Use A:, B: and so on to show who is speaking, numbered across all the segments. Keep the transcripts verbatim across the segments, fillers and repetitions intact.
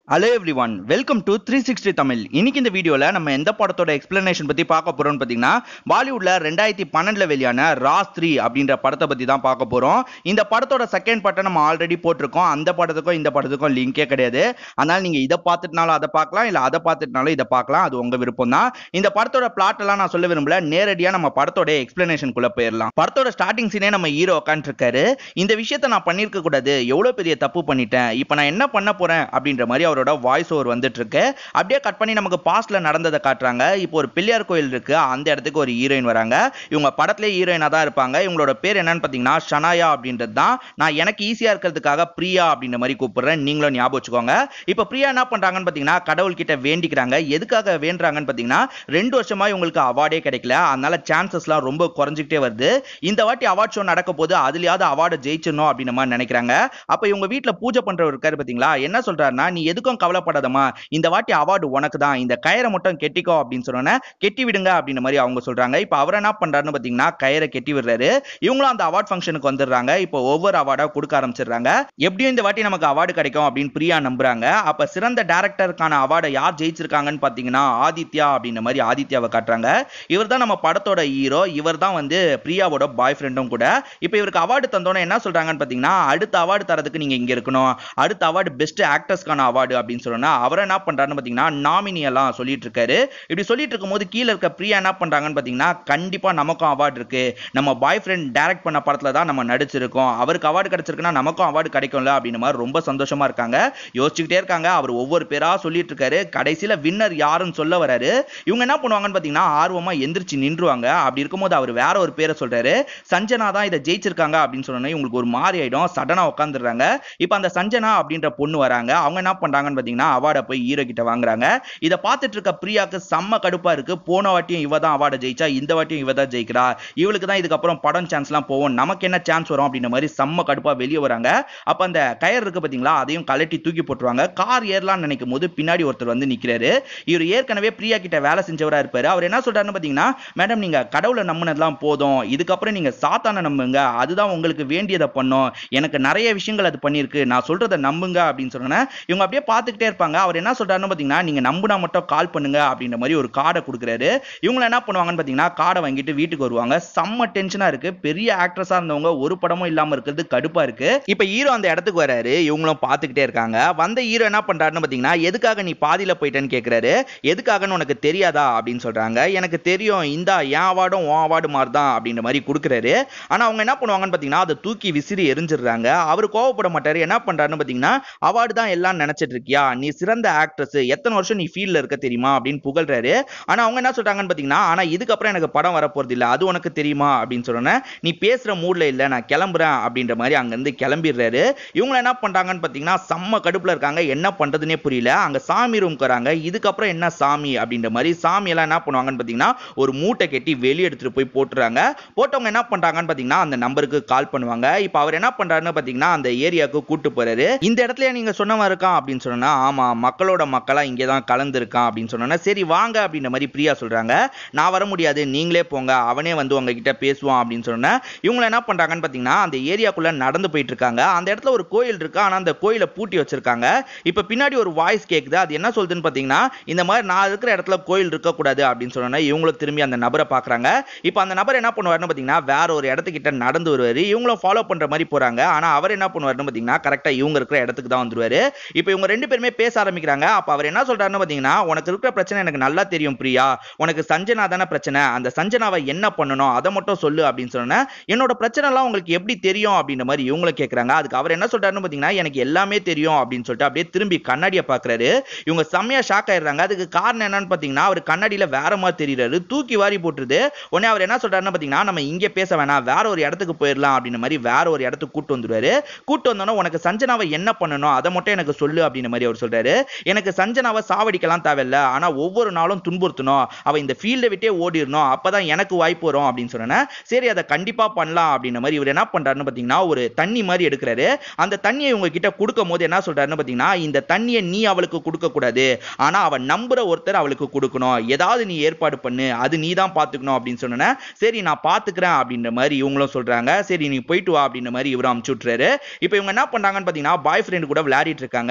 A: Hello everyone, welcome to three sixty Tamil. இன்னைக்கு இந்த வீடியோல நம்ம எந்த படத்தோட எக்ஸ்பிளனேஷன் பத்தி பார்க்க போறோம்னு பாத்தீங்கன்னா பாலிவுட்ல ரெண்டாயிரத்தி பன்னெண்டுல வெளியான ராஸ் த்ரீ அப்படின்ற படத்தை பத்தி தான் பார்க்க போறோம். இந்த படத்தோட செகண்ட் பார்ட்டை நம்ம ஆல்ரெடி போட்டிருக்கோம். அந்த படத்துக்கும் இந்த படத்துக்கும் லிங்கே கிடையாது. அதனால நீங்க இதை பார்த்துட்டனாலும் அதை பார்க்கலாம், இல்ல அதை பார்த்துட்டனாலும் இதை பார்க்கலாம். அது உங்க விருப்பம் தான். இந்த படத்தோட பிளாட் எல்லாம் நான் சொல்ல விரும்பல, நேரடியா நம்ம படத்தோட எக்ஸ்பிளனேஷனுக்குள்ள போயிடலாம். படத்தோட ஸ்டார்டிங் சீனே நம்ம ஹீரோ உட்காந்துட்டு இருக்காரு. இந்த விஷயத்தை நான் பண்ணிருக்க கூடாது, எவ்வளவு பெரிய தப்பு பண்ணிட்டேன், இப்ப நான் என்ன பண்ண போறேன் அப்படின்ற மாதிரி அவரோட வாய்ஸ் ஓவர் வந்துட்டு இருக்கு. அப்படியே கட் பண்ணி நமக்கு பாஸ்ட்ல நடந்ததை காட்டுறாங்க. இப்போ ஒரு பிள்ளையார் கோயில் இருக்கு, அந்த இடத்துக்கு ஒரு ஹீரோயின் வராங்க. இவங்க படத்திலே ஹீரோயினா தான் இருப்பாங்க. இவங்களோட பேர் என்னன்னு பாத்தீங்கன்னா ஷனாயா அப்படின்றது தான். நான் எனக்கு ஈஸியா இருக்கிறதுக்காக பிரியா அப்படின்ற மாதிரி கூப்பிடுறேன், நீங்களும் ஞாபகம் வச்சுக்கோங்க. இப்போ பிரியா என்ன பண்றாங்கன்னு பாத்தீங்கன்னா கடவுள் கிட்ட வேண்டிக்கிறாங்க. எதுக்காக வேண்டுறாங்கன்னு பாத்தீங்கன்னா ரெண்டு வருஷமா இவங்களுக்கு அவார்டே கிடைக்கல, அதனால சான்சஸ்லாம் ரொம்ப குறைஞ்சிக்கிட்டே வருது. இந்த வாட்டி அவார்ட் ஷோ நடக்க போது அதுலயாவது அவார்டு ஜெயிச்சிடணும் அப்படின்னு மாதிரி நினைக்கிறாங்க. அப்ப இவங்க வீட்டுல பூஜை பண்றவர் இருக்காரு பாத்தீங்களா, என்ன சொல்றாருன்னா நீ எதுக்கும் கவலைப்படாதமா, இந்த வாட்டி அவார்டு உனக்கு தான், இந்த கயிறை மட்டும் கெட்டிக்கோ அப்படின்னு சொன்னோன்னே கெட்டி விடுங்க அப்படின்ற மாதிரி அவங்க சொல்றாங்க. இப்ப அவர் என்ன பண்றாருன்னு பாத்தீங்கன்னா கயிறை கெட்டி விடுறாரு. இவங்களும் அந்த அவார்ட் ஃபங்க்ஷனுக்கு வந்துடுறாங்க. இப்போ ஒவ்வொரு அவார்டா கொடுக்க ஆரம்பிச்சிடுறாங்க. எப்படியும் இந்த வாட்டி நமக்கு அவார்டு கிடைக்கும் அப்படின்னு பிரியா நம்புறாங்க. அப்ப சிறந்த டைரக்டருக்கான அவார்டை யார் ஜெயிச்சிருக்காங்கன்னு பாத்தீங்கன்னா ஆதித்யா அப்படின்ற மாதிரி ஆதித்யாவை காட்டுறாங்க. இவர் தான் நம்ம படத்தோட ஹீரோ. இவர் தான் வந்து பிரியாவோட பாய் ஃப்ரெண்டும் கூட. இப்ப இவருக்கு அவார்டு தந்தோன்னே என்ன சொல்றாங்கன்னு பாத்தீங்கன்னா அடுத்த அவார்டு தரதுக்கு நீங்க இங்க இருக்கணும், அடுத்த அவார்டு பெஸ்ட் ஆக்டர்ஸ்க்கான அவார்டு அப்படின்னு சொன்னா அவர் என்ன பண்றாருன்னு பாத்தீங்கன்னா நாமினி எல்லாம் சொல்லிட்டு இருக்காரு. இப்படி சொல்லிட்டு இருக்கும்போது கீழ இருக்க பிரியா என்ன பண்றாங்கன்னு பாத்தீங்கன்னா கண்டிப்பா நமக்கும் அவார்டு இருக்கு, நம்ம பாய் ஃப்ரெண்ட் டைரக்ட் பண்ண படத்துல தான் நம்ம நடிச்சிருக்கோம், அவருக்கு அவார்டு கிடைச்சிருக்குன்னா நமக்கும் அவார்டு கிடைக்கும்ல அப்படின்னு மாதிரி ரொம்ப சந்தோஷமா இருக்காங்க. யோசிச்சுக்கிட்டே இருக்காங்க. அவர் ஒவ்வொரு பேரா சொல்லிட்டு இருக்காரு. கடைசியில வின்னர் யாருன்னு சொல்ல வராரு. இவங்க என்ன பண்ணுவாங்கன்னு பாத்தீங்கன்னா ஆர்வமா எந்திரிச்சு நின்றுவாங்க. அப்படி இருக்கும்போது அவர் வேற ஒரு பேரை சொல்றாரு. சஞ்சனா தான் இதை ஜெயிச்சிருக்காங்க அப்படின்னு சொன்னோன்னே இவங்களுக்கு ஒரு மாறி ஆயிடும். சடனா உட்காந்துடுறாங்க. இப்ப அந்த சஞ்சனா அப்படின்ற பொண்ணு வராங்க. அவங்க என்ன பண்றாங்கன்னு பாத்தீங்கன்னா அவார்டை போய் ஹீரோ கிட்ட வாங்குறாங்க. இதை பார்த்துட்டு இருக்க பிரியாக்கு செம்ம கடுப்பா இருக்கு. போன வாட்டியும் இவ தான் அவார்டை ஜெயிச்சா, இந்த வாட்டியும் இவ தான் ஜெயிக்கிறா, இவளுக்கு தான் இதுக்கப்புறம் படம் சான்ஸ்லாம் போவோம், நமக்கு என்ன சான்ஸ் வரும் அப்படின்ற மாதிரி செம்ம கடுப்பா வெளியே வராங்க. அப்ப அந்த கயர் இருக்கு பாத்தீங்களா, அதையும் கலட்டி தூக்கி போட்டுருவாங்க. கார் ஏறலாம் நினைக்கும் போது பின்னாடி ஒருத்தர் வந்து நிக்கிறாரு. இவர் ஏற்கனவே பிரியா கிட்ட வேலை செஞ்சவரா இருப்பாரு. அவர் என்ன சொல்றாருன்னு பாத்தீங்கன்னா மேடம் நீங்க கடவுளை நம்பினதெல்லாம் போதும், இதுக்கப்புறம் நீங்க சாத்தான நம்புங்க, அதுதான் உங்களுக்கு வேண்டியதை பண்ணும், எனக்கு நிறைய விஷயங்கள் அது பண்ணிருக்கு, நான் சொல்றதை நம்புங்க அப்படின்னு சொன்னா இவங்க அப்படியே பார்த்துக்கிட்டே இருப்பாங்க. அவர் என்ன சொல்றாருன்னு பாத்தீங்கன்னா நீங்க நம்புனா மட்டும் கால் பண்ணுங்க அப்படின்ற மாதிரி ஒரு கார்டை கொடுக்குறாரு. இவங்க என்ன பண்ணுவாங்கன்னு பாத்தீங்கன்னா கார்டை வாங்கிட்டு வீட்டுக்கு வருவாங்க. செம்ம டென்ஷனா இருக்கு. பெரிய ஆக்ட்ரஸா இருந்தவங்க ஒரு படமும் இல்லாம இருக்கிறது கடுப்பா இருக்கு. இப்ப ஹீரோ அந்த இடத்துக்கு வராரு. இவங்களும் பார்த்துக்கிட்டே இருக்காங்க. வந்த ஹீரோ என்ன பண்றாருன்னு பாத்தீங்கன்னா எதுக்காக நீ பாதியில போயிட்டேன்னு கேட்கிறாரு. எதுக்காகன்னு உனக்கு தெரியாதா அப்படின்னு சொல்றாங்க. எனக்கு தெரியும், இந்த என் அவார்டும் உன் அவார்டு மாதிரி தான் அப்படின்ற மாதிரி கொடுக்குறாரு. ஆனா அவங்க என்ன பண்ணுவாங்கன்னு பாத்தீங்கன்னா அதை தூக்கி விசிறி எரிஞ்சிடுறாங்க. அவர் கோவப்பட மாட்டாரு. என்ன பண்றாருன்னு பாத்தீங்கன்னா அவார்டு தான் எல்லாம் நினைச்சிட்டு இருக்கியா, நீ சிறந்த ஆக்ட்ரஸ், எத்தனை வருஷம் நீ ஃபீல்ட்ல இருக்க தெரியுமா அப்படின்னு புகழ்றாரு. ஆனா அவங்க என்ன சொல்றாங்கன்னு பாத்தீங்கன்னா ஆனா இதுக்கப்புறம் எனக்கு படம் வரப்போறது இல்ல, அது உனக்கு தெரியுமா அப்படின்னு சொன்னோன்னே நீ பேசுற மூட்ல இல்ல, நான் கிளம்புறேன் அப்படின்ற மாதிரி அங்க இருந்து கிளம்பிடுறாரு. இவங்க என்ன பண்றாங்கன்னு பாத்தீங்கன்னா செம்ம கடுப்புல இருக்காங்க. என்ன பண்றதுன்னே புரியல. அங்க சாமி ரூம் வராங்க. இதுக்கப்புறம் என்ன சாமி அப்படின்ற மாதிரி சாமி எல்லாம் என்ன பண்ணுவாங்கன்னு பாத்தீங்கன்னா ஒரு மூட்டை கட்டி வெளியே எடுத்துட்டு போய் போட்டுறாங்க. போட்டவங்க என்ன பண்றாங்கன்னு பாத்தீங்கன்னா அந்த நம்பருக்கு கால் பண்ணுவாங்க. இப்ப அவர் என்ன பண்றாருன்னு பாத்தீங்கன்னா அந்த ஏரியாவுக்கு கூட்டு போறாரு. இந்த இடத்துல நீங்க சொன்னவன் இருக்கான் அப்படின்னு சொன்னா ஆமா, மக்களோட மக்களா இங்கதான் கலந்து இருக்கான் அப்படின்னு சொன்னா சரி வாங்க அப்படின்ற மாதிரி பிரியா சொல்றாங்க. நான் வர முடியாது, நீங்களே போங்க, அவனே வந்து உங்ககிட்ட பேசுவான் அப்படின்னு சொன்னா இவங்க என்ன பண்றாங்கன்னு பாத்தீங்கன்னா அந்த ஏரியாக்குள்ள நடந்து போயிட்டு இருக்காங்க. அந்த இடத்துல ஒரு கோயில் இருக்கு. ஆனா அந்த கோயிலை பூட்டி வச்சிருக்காங்க. இப்ப பின்னாடி ஒரு வாய்ஸ் கேக்குது. அது என்ன சொல்லுதுன்னு பாத்தீங்கன்னா இந்த மாதிரி நான் இருக்கிற இடத்துல கோயில் இருக்க கூடாது அப்படின்னு சொன்னா இவங்களும் திரும்பி அந்த நபரை பாக்குறாங்க. இப்ப அந்த நபர் என்ன பண்ணுவாருன்னு பாத்தீங்கன்னா வேற ஒரு இடத்துக்கிட்ட நடந்து வருவாரு. இவங்களும் ஃபாலோ பண்ற மாதிரி போறாங்க. ஆனா அவர் என்ன பண்ணுவாருன்னு பாத்தீங்கன்னா கரெக்டா இவங்க இருக்கிற இடத்துக்கு தான் வந்துருவாரு. இப்ப இவங்க ரெண்டு பேருமே பேச ஆரம்பிக்கிறாங்க. அப்ப அவர் என்ன சொல்றாருன்னு பாத்தீங்கன்னா உனக்கு இருக்கிற பிரச்சனை எனக்கு நல்லா தெரியும் பிரியா, உனக்கு சஞ்சனா தானே பிரச்சனை, அந்த சஞ்சனாவை என்ன பண்ணணும் அதை மட்டும் சொல்லு அப்படின்னு சொன்னா என்னோட பிரச்சனை எல்லாம் உங்களுக்கு எப்படி தெரியும் அப்படின்ற மாதிரி இவங்களும் கேட்கறாங்க. அதுக்கு அவர் என்ன சொல்றாருன்னு பாத்தீங்கன்னா எனக்கு எல்லாமே தெரியும் அப்படின்னு சொல்லிட்டு அப்படியே திரும்பி கண்ணாடியை பாக்குறாரு. இவங்க செம்மையா ஷாக் ஆயிடுறாங்க. அதுக்கு காரணம் என்னன்னு பாத்தீங்கன்னா அவர் கண்ணாடியில வேற மாதிரி தெரியுறாரு. தூக்கி வாரி போட்டுருது. உடனே அவர் என்ன சொல்றாருன்னு பாத்தீங்கன்னா நம்ம இங்க பேச வேணாம், வேற ஒரு இடத்துக்கு போயிடலாம் அப்படின்ற மாதிரி வேற ஒரு இடத்துக்கு கூட்டு வந்துருவாரு. கூட்டு வந்தோன்னா உனக்கு சஞ்சனாவை என்ன பண்ணணும் அதை மட்டும் எனக்கு சொல்லு அப்படின்ற மாதிரி அவர் சொல்றாரு. எனக்கு சஞ்சனாவை சாவடிக்கலாம் தேவையில்ல, ஆனா ஒவ்வொரு நாளும் துன்புறுத்தணும், அவ இந்த ஃபீல்டை விட்டே ஓடிடணும், அப்பதான் எனக்கு வாய்ப்பு வரும் அப்படின்னு சொன்னா சரி அதை கண்டிப்பா பண்ணலாம் அப்படின்ற மாதிரி இவர் என்ன பண்றாருன்னு பாத்தீங்கன்னா ஒரு தண்ணி மாதிரி எடுக்கிறாரு. அந்த தண்ணியை இவங்க கிட்ட கொடுக்கும் போது என்ன சொல்றாருன்னு பாத்தீங்கன்னா இந்த தண்ணியை நீ அவளுக்கு கொடுக்க கூடாது, ஆனா அவ நம்புற ஒருத்தர் அவளுக்கு கொடுக்கணும், ஏதாவது நீ ஏற்பாடு பண்ணு, அது நீ தான் பாத்துக்கணும் அப்படின்னு சொன்னா சரி நான் பாத்துக்கிறேன் அப்படின்ற மாதிரி இவங்களும் சொல்றாங்க. சரி நீ போயிட்டு வா அப்படின்ற மாதிரி இவரும் அனுப்பிச்சு விட்டுறாரு. இப்போ இவங்க என்ன பண்றாங்கன்னு பாத்தீங்கன்னா பாய் ஃப்ரெண்ட் கூட விளையாடிட்டு இருக்காங்க.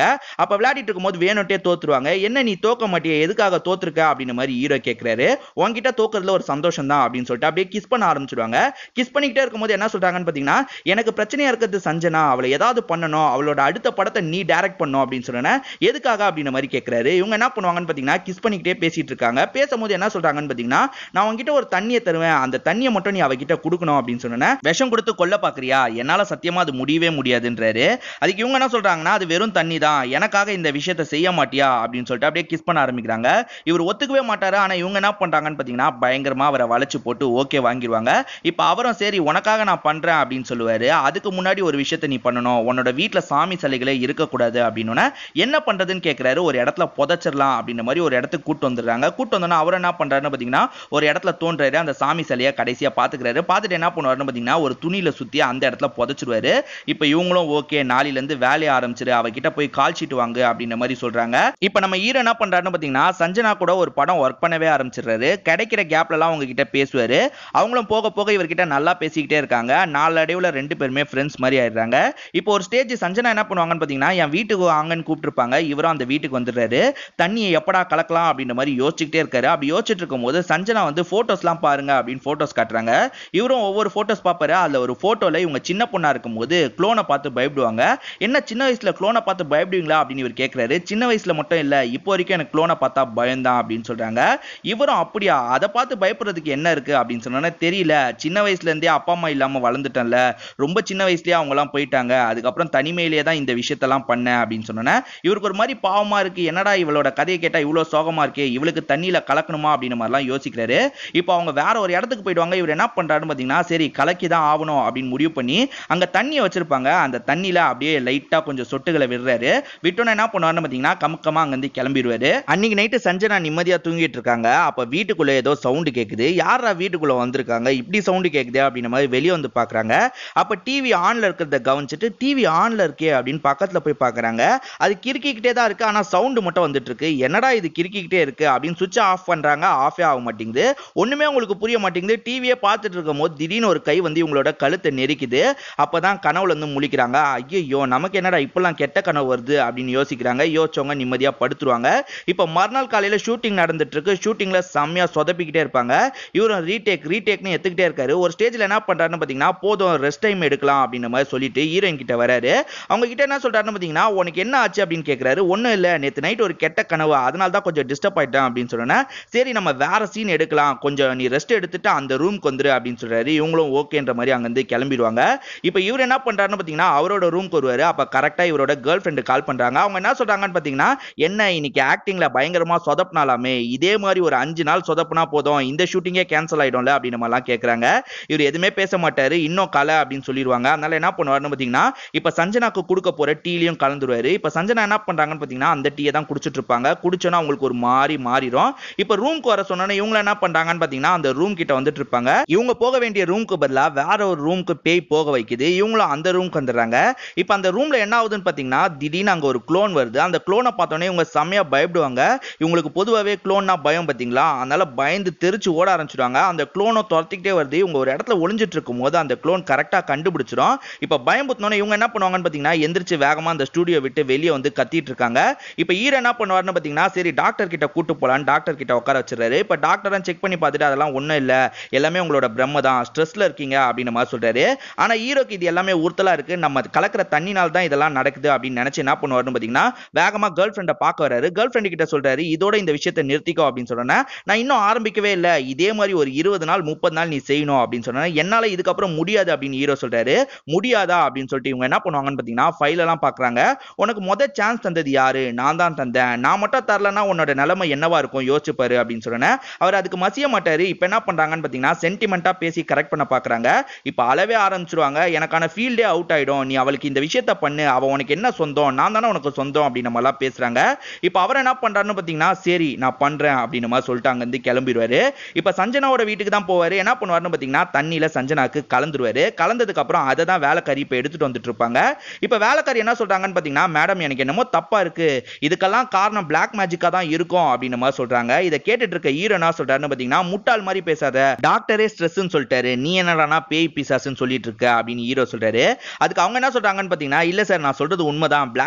A: அப்ப விளையாடிட்டு இருக்கும்போது வேணும்ட்டே தோத்துருவாங்க. என்ன நீ தோக்க மாட்டியே, எதுக்காக தோத்துருக்க அப்படின்ற மாதிரி ஹீரோ கேக்குறாரு. உன்கிட்ட தோக்குறதுல ஒரு சந்தோஷம் தான் அப்படின்னு சொல்லிட்டு அப்படியே கிஸ் பண்ண ஆரம்பிச்சிடுவாங்க. கிஸ் பண்ணிக்கிட்டே இருக்கும்போது என்ன சொல்றாங்கன்னு பாத்தீங்கன்னா, எனக்கு பிரச்சனையா இருக்கிறது சஞ்சனா, அவளை ஏதாவது பண்ணணும், அவளோட அடுத்த படத்தை நீ டைரக்ட் பண்ணும் அப்படின்னு சொன்னேன். எதுக்காக அப்படின்ற மாதிரி கேக்குறாரு. இவங்க என்ன பண்ணுவாங்கன்னு பாத்தீங்கன்னா, கிஸ் பண்ணிக்கிட்டே பேசிட்டு இருக்காங்க. பேசும்போது என்ன சொல்றாங்கன்னு பாத்தீங்கன்னா, நான் உன்கிட்ட ஒரு தண்ணியை தருவேன், அந்த தண்ணியை மட்டும் நீ அவகிட்ட கொடுக்கணும் அப்படின்னு சொன்னேன். விஷம் கொடுத்து கொல்ல பாக்குறியா, என்னால சத்தியமா அது முடியவே முடியாதுன்றாரு. அதுக்கு இவங்க என்ன சொல்றாங்கன்னா, அது வெறும் தண்ணி தான், எனக்காக இந்த விஷயத்தை செய்ய மாட்டியா அப்படின்னு சொல்லிட்டு அப்படியே கிஸ் பண்ண ஆரம்பிக்கிறாங்க. இவர் ஒத்துக்கவே மாட்டாரு. ஆனா இவங்க என்ன பண்றாங்கன்னு பாத்தீங்கன்னா, பயங்கரமா அவரை வளைச்சு போட்டு ஓகே வாங்கிடுவாங்க. இப்ப அவரும் சரி உனக்காக நான் பண்றேன் அப்படின்னு சொல்லுவாரு. அதுக்கு முன்னாடி ஒரு விஷயத்தை நீ பண்ணணும், உன்னோட வீட்டுல சாமி சிலைகளே இருக்கக்கூடாது அப்படின்னு என்ன பண்றதுன்னு கேட்கிறாரு. ஒரு இடத்துல புதைச்சிடலாம் அப்படின்ற மாதிரி ஒரு இடத்துக்கு கூட்டு வந்துடுறாங்க. கூட்டு வந்தோன்னா அவர் என்ன பண்றாருன்னு பாத்தீங்கன்னா, ஒரு இடத்துல தோன்றாரு. அந்த சாமி சிலையை கடைசியா பாத்துக்கிறாரு. பார்த்துட்டு என்ன பண்ணுவாருன்னு பாத்தீங்கன்னா, ஒரு துணியில சுத்தி அந்த இடத்துல புதைச்சிருவாரு. இப்ப இவங்களும் ஓகே நாளையில இருந்து வேலையை ஆரம்பிச்சிரு, அவகிட்ட போய் கால் ஷீட் வாங்கு அப்படின்ற மாதிரி சொல்றாங்க. இப்ப நம்ம ஹீரோ என்ன பண்றாருன்னு பாத்தீங்கன்னா, சஞ்சனா கூட ஒரு படம் ஒர்க் பண்ணவே ஆரம்பிச்சிடுறாரு. கிடைக்கிற கேப்ல எல்லாம் அவங்க கிட்ட பேசுவாரு. அவங்களும் போக போக இவர்கிட்ட நல்லா பேசிக்கிட்டே இருக்காங்க. நாளடைவுல ரெண்டு பேருமே ஃப்ரெண்ட்ஸ் மாதிரி ஆயிடுறாங்க. இப்போ ஒரு ஸ்டேஜ் சஞ்சனா என்ன பண்ணுவாங்கன்னு பாத்தீங்கன்னா, என் வீட்டுக்கு வாங்கன்னு கூப்பிட்டுருப்பாங்க. இவரும் அந்த வீட்டுக்கு வந்துடுறாரு. தண்ணியை எப்படா கலக்கலாம் அப்படின்ற மாதிரி யோசிச்சுக்கிட்டே இருக்காரு. அப்படி யோசிச்சுட்டு இருக்கும் போது சஞ்சனா வந்து போட்டோஸ்லாம் பாருங்க அப்படின்னு போட்டோஸ் காட்டுறாங்க. இவரும் ஒவ்வொரு போட்டோஸ் பார்ப்பாரு. அதுல ஒரு போட்டோல இவங்க சின்ன பொண்ணா இருக்கும்போது குளோனை பார்த்து பயப்படுவாங்க. என்ன சின்ன வயசுல குளோனை பார்த்து பயப்படுவீங்களா அப்படின்னு இவர் கேட்கிறாரு. சின்ன வயசுல மட்டும் இல்ல, இப்போ வரைக்கும் எனக்கு குளோனை பார்த்தா பயம்தான் அப்படின்னு சொல்றாங்க. இவரும் அப்படியா, அதை பார்த்து பயப்படுறதுக்கு என்ன இருக்கு அப்படின்னு சொன்னா, தெரியல, சின்ன வயசுல இருந்தே அப்பா அம்மா இல்லாம வளர்ந்துட்டேன்ல, ரொம்ப சின்ன வயசுலயே அவங்க எல்லாம் போயிட்டாங்க, அதுக்கப்புறம் தனிமையிலேயே தான் இந்த விஷயத்தெல்லாம் பண்ணேன் அப்படின்னு சொன்னேன். இவருக்கு ஒரு மாதிரி பாவமா இருக்கு, என்னடா இவளோட கதையை கேட்டா இவ்வளவு சோகமா இருக்கே, இவளுக்கு தண்ணியில கலக்கணுமா அப்படின்னு மாதிரிலாம் யோசிக்கிறாரு. இப்போ அவங்க வேற ஒரு இடத்துக்கு போயிடுவாங்க. இவர் என்ன பண்றாருன்னு பாத்தீங்கன்னா, சரி கலக்கி தான் ஆகணும் அப்படின்னு முடிவு பண்ணி அங்க தண்ணியை வச்சிருப்பாங்க. அந்த தண்ணியில அப்படியே லைட்டா கொஞ்சம் சொட்டுகளை விடுறாரு. விட்டோன்னு என்ன பண்ணுவாருன்னு பாத்தீங்கன்னா, கமுக்கமா அங்கிருந்து கிளம்பிடுவாரு. அன்னைக்கு நைட்டு சஞ்சனா நிம்மதியா தூங்கிட்டு இருக்காங்க. அப்ப வீட்டுக்குள்ள ஏதோ சவுண்ட் கேக்குது. யாரா வீட்டுக்குள்ள வந்திருக்காங்க, இப்படி சவுண்ட் கேக்குது அப்படின்ற மாதிரி வெளியே வந்து பாக்குறாங்க. அப்ப டிவி ஆன்ல இருக்கிறத கவனிச்சுட்டு, டிவி ஆன்ல இருக்கே அப்படின்னு பக்கத்துல போய் பாக்குறாங்க. அது கிறுக்கிக்கிட்டே தான் இருக்கு, ஆனா சவுண்ட் மட்டும் வந்துட்டு இருக்கு. என்னடா இது கிறுக்கிக்கிட்டே இருக்கு அப்படின்னு சுவிட்ச் ஆஃப் பண்றாங்க. ஆஃபே ஆக மாட்டேங்குது. ஒண்ணுமே உங்களுக்கு புரிய மாட்டேங்குது. டிவியே பார்த்துட்டு இருக்கும் போது திடீர்னு ஒரு கை வந்து இவங்களோட கழுத்தை நெரிக்குது. அப்பதான் கனவுல இருந்து முழிக்கிறாங்க. ஐயோ நமக்கு என்னடா இப்பெல்லாம் கெட்ட கனவு வருது அப்படின்னு யோசிக்கிறாங்க. யோசிச்சவங்க நிம்மதியா படுத்துருவாங்க. இப்ப மறுநாள் காலையில ஷூட்டிங் நடந்துட்டு இருக்கு. ஷூட்டிங்ல செம்மையா சொதப்பிக்கிட்டே இருப்பாங்க. இவரும் ரீடேக் ரீடேக்னு எடுத்துக்கிட்டே இருக்காரு. ஒரு ஸ்டேஜ்ல என்ன பண்றாருன்னு பாத்தீங்கன்னா, போதும் ரெஸ்ட் டைம் எடுக்கலாம் அப்படின்ற மாதிரி சொல்லிட்டு ஹீரோயின் கிட்ட வராரு. அவங்க கிட்ட என்ன சொல்றாருன்னு பாத்தீங்கன்னா, உனக்கு என்ன ஆச்சு அப்படின்னு கேக்குறாரு. ஒண்ணும் இல்ல, நேத்து நைட் ஒரு கெட்ட கனவு, அதனால தான் கொஞ்சம் டிஸ்டர்ப் ஆயிட்டேன் அப்படின்னு சொன்னேன். சரி நம்ம வேற சீன் எடுக்கலாம், கொஞ்சம் நீ ரெஸ்ட் எடுத்துட்டு அந்த ரூம்க்கு வந்துரு அப்படின்னு சொல்றாரு. இவங்களும் ஓகேன்ற மாதிரி அங்க இருந்து கிளம்பிடுவாங்க. இப்போ இவர் என்ன பண்றாருன்னு பாத்தீங்கன்னா, அவரோட ரூம்க்கு வருவாரு. அப்ப கரெக்டா இவரோட கேர்ள் ஃப்ரெண்ட் கால் பண்றாங்க. அவங்க என்ன சொல்றாங்கன்னு பாத்தீங்கன்னா, என்ன இன்னைக்கு ஆக்டிங்ல பயங்கரமா சொதப்பினாலாமே, இதே மாதிரி ஒரு அஞ்சு நாள் சொதப்புனா போதும், இந்த ஷூட்டிங்கே கேன்சல் ஆயிடும்ல அப்படின்னு மாதிரிலாம் கேக்குறாங்க. இவர் எதுவுமே பேச மாட்டாரு. இன்னும் கலை அப்படின்னு சொல்லிடுவாங்க. அதனால என்ன பண்ணுவாருன்னு பாத்தீங்கன்னா, இப்ப சஞ்சனாக்கு கொடுக்க போற டீலையும் கலந்துருவாரு. இப்ப சஞ்சனா என்ன பண்றாங்கன்னு பாத்தீங்கன்னா, அந்த டீயை தான் குடிச்சிட்டு இருப்பாங்க. குடிச்சோன்னா அவங்களுக்கு ஒரு மாதிரி மாறிடும். இப்ப ரூம்க்கு வர சொன்னா இவங்க என்ன பண்றாங்கன்னு பாத்தீங்கன்னா, அந்த ரூம் கிட்ட வந்துட்டு இருப்பாங்க. இவங்க போக வேண்டிய ரூம்க்கு பதிலா வேற ஒரு ரூம்க்கு பேய் போக வைக்குது. இவங்களும் அந்த ரூம்க்கு வந்துடுறாங்க. இப்ப அந்த ரூம்ல என்ன ஆகுதுன்னு பாத்தீங்கன்னா, திடீர்னு அங்க ஒரு குளோன் வருது. அந்த குளோனை பார்த்தோன்னே இவங்க செம்மையா பயப்படுவாங்க. இவங்களுக்கு பொதுவாகவே குளோன்னா பயம் பாத்தீங்களா, அதனால பயந்து தெரிச்சு ஓட ஆரம்பிச்சிடுவாங்க. அந்த குளோனை துரத்திக்கிட்டே வருது. இவங்க ஒரு இடத்துல ஒளிஞ்சிட்டு இருக்கும் போது அந்த குளோன் கரெக்டா கண்டுபிடிச்சிடும். இப்ப பயம் புத்தினோட இவங்க என்ன பண்ணுவாங்கன்னு பாத்தீங்கன்னா, எந்திரிச்சு வேகமா அந்த ஸ்டுடியோ விட்டு வெளியே வந்து கத்திட்டு இருக்காங்க. இப்ப ஹீரோ என்ன பண்ணுவாருன்னு பாத்தீங்கன்னா, சரி டாக்டர் கிட்ட கூட்டு போலான்னு டாக்டர் கிட்ட உட்கார வச்சிருக்காரு. இப்ப டாக்டரும் செக் பண்ணி பார்த்துட்டு அதெல்லாம் ஒண்ணும் இல்ல, எல்லாமே உங்களோட பிரம்ம தான், ஸ்ட்ரெஸ்ல இருக்கீங்க அப்படின்னு மாதிரி சொல்றாரு. ஆனா ஹீரோக்கு இது எல்லாமே உறுத்தலா இருக்கு, நம்ம கலக்கிற தண்ணினால தான் இதெல்லாம் நடக்குது அப்படின்னு நினைச்சு என்ன பண்ணுவாருன்னு பாத்தீங்கன்னா, வேகமா கேர்ள் ஃப்ரெண்டை பார்க்க வராரு. கேர்ள் ஃப்ரெண்ட் கிட்ட சொல்றாரு, இதோட இந்த விஷயத்தை நிறுத்திக்கோ அப்படின்னு சொன்னேன். நான் இன்னும் ஆரம்பிக்கவே இல்ல, இதே மாதிரி ஒரு இருபது நாள் முப்பது நாள் நீ செய்யணும் அப்படின்னு சொன்னேன். என்னால இதுக்கப்புறம் முடியாது அப்படின்னு ஹீரோ சொல்றாரு. முடியாதா அப்படின்னு சொல்லிட்டு இவங்க என்ன பண்ணுவாங்கன்னு பாத்தீங்கன்னா, ஃபைல் எல்லாம் பாக்குறாங்க. உனக்கு முத சான்ஸ் தந்தது யாரு, நான் தான் தந்தேன், நான் மட்டும் தரலன்னா உன்னோட நிலைமை என்னவா இருக்கும் யோசிச்சு பாரு அப்படின்னு சொன்னேன். அவர் அதுக்கு மசிய மாட்டாரு. இப்ப என்ன பண்றாங்கன்னு பாத்தீங்கன்னா, சென்டிமெண்டா பேசி கரெக்ட் பண்ண பாக்குறாங்க. இப்ப அளவே ஆரம்பிச்சிருவாங்க. எனக்கான ஃபீல்டே அவுட் ஆயிடும், நீ அவளுக்கு இந்த விஷயத்த பண்ணு, அவ உனக்கு என்ன சொந்தம், நான் தானே உனக்கு சொந்தம் அப்படின்னு நம்ம எல்லாம் பேசுறாங்க. இப்ப அவர் என்ன பண்றாருன்னு பாத்தீங்கன்னா, சரி நான் பண்றேன் அப்படின்னு மாதிரி சொல்லிட்டு அங்க இருந்து கிளம்பிடுவாரு. இப்ப சஞ்சனாவோட வீட்டுக்கு தான் போவாரு. என்ன பண்ணுவாருன்னு பாத்தீங்கன்னா, தண்ணியில சஞ்சனாக்கு கலந்துருவாரு. கலந்ததுக்கு அப்புறம் அதை தான் வேலைக்காரி இப்ப எடுத்துட்டு வந்துட்டு இருப்பாங்க. இப்ப வேலைக்காரி என்ன சொல்றாங்கன்னு பாத்தீங்கன்னா, மேடம் எனக்கு என்னமோ தப்பா இருக்கு, இதுக்கெல்லாம் காரணம் பிளாக் மேஜிக்கா தான் இருக்கும் அப்படின்னு மாதிரி சொல்றாங்க. இதை கேட்டுட்டு இருக்க ஹீரோ என்ன சொல்றாருன்னு பாத்தீங்கன்னா, முட்டாள் மாதிரி பேசாத, டாக்டரே ஸ்ட்ரெஸ்ன்னு சொல்லிட்டாரு, நீ என்னடானா பேய் பிசாசுன்னு சொல்லிட்டு இருக்க அப்படின்னு ஹீரோ சொல்றாரு. அதுக்கு அவங்க என்ன சொல்றாங்கன்னு பாத்தீங்கன்னா, இல்ல சார் நான் சொல்றது உண்மைதான், பிளாக் மேஜிக்